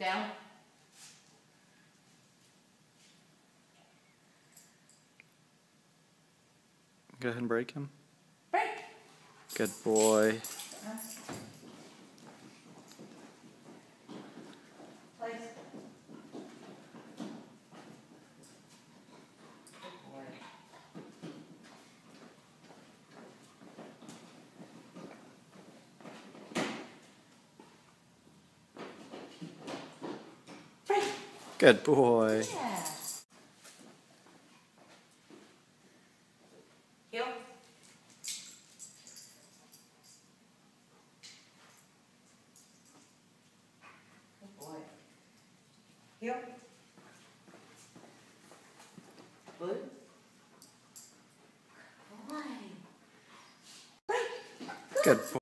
Down. Go ahead and break him. Break. Good boy. Place. Good boy. Break. Good boy. Yeah. Heel. Good boy. Heel. Good. Boy. Break. Good boy.